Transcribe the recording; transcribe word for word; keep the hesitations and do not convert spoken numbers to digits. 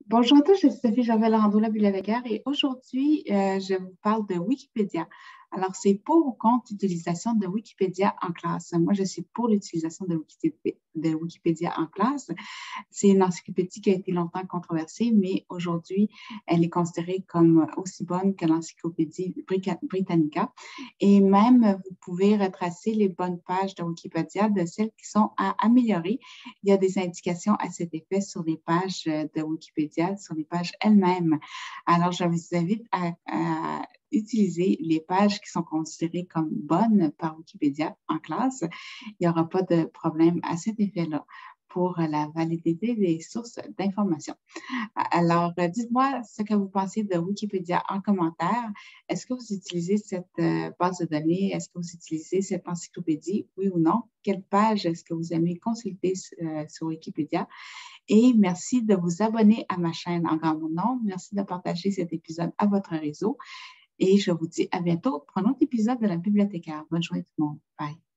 Bonjour à tous, je suis Sophie Javel-Rando, la bibliothécaire, et aujourd'hui, euh, je vous parle de Wikipédia. Alors, c'est pour ou contre l'utilisation de Wikipédia en classe. Moi, je suis pour l'utilisation de Wikipédia, de Wikipédia en classe. C'est une encyclopédie qui a été longtemps controversée, mais aujourd'hui, elle est considérée comme aussi bonne que l'encyclopédie Brica- Britannica. Et même, vous pouvez retracer les bonnes pages de Wikipédia de celles qui sont à améliorer. Il y a des indications à cet effet sur les pages euh, de Wikipédia, sur les pages elles-mêmes. Alors, je vous invite à, à utiliser les pages qui sont considérées comme bonnes par Wikipédia en classe. Il n'y aura pas de problème à cet effet-là pour la validité des sources d'information. Alors, euh, dites-moi ce que vous pensez de Wikipédia en commentaire. Est-ce que vous utilisez cette euh, base de données? Est-ce que vous utilisez cette encyclopédie? Oui ou non? Quelle page est-ce que vous aimez consulter euh, sur Wikipédia? Et merci de vous abonner à ma chaîne en grand mon nom. Merci de partager cet épisode à votre réseau. Et je vous dis à bientôt pour un autre épisode de la bibliothécaire. Bonne journée tout le monde. Bye.